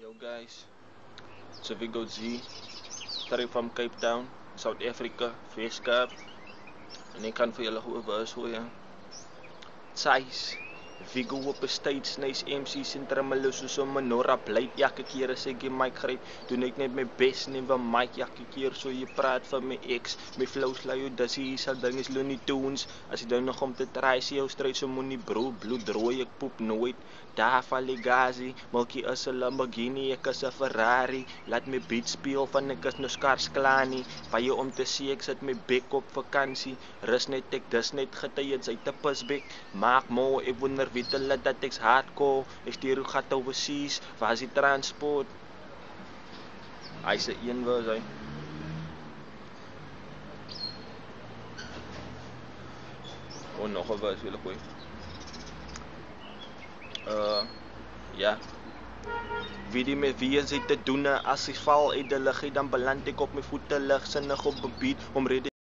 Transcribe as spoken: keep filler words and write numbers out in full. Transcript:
Yo guys, Jevigo Z, straight from Cape Town, South Africa, Weskaap. En ik kan voor jullie goed bewust horen. Size, Vigo op 'n stage, nice M C's en tremmelen soos 'n menorah blyt. Elke keer as ek die mic gryp, doen ek net my best, neem 'n mic elke keer so jy praat van my ex. My flow sla jou dissie, sal ding is Looney Tunes. As jy dan nog om te try, sê jou stryd so moenie bro, bloedrooi, ek poep nooit. Daar val die gazi, Milky is 'n Lamborghini, ek is 'n Ferrari. Laat my beat speel van ek is nou skars klaar nie. Baie om te sê ek sit my bek op vakansie. Rus net ek dis net getuies uit 'n pisbek. Maak mo, ek wonder wie te laat dat ek's hardcore. Ek stuur hoe gat overseas, waar is die transport? Hy sê een was hy. O, nog 'n was wil ek gooi. Uh, ja. Wie die met wie is dit te doen as ek val uit die lug, dan beland ek op my voete lig, sinnig op 'n beat, omrede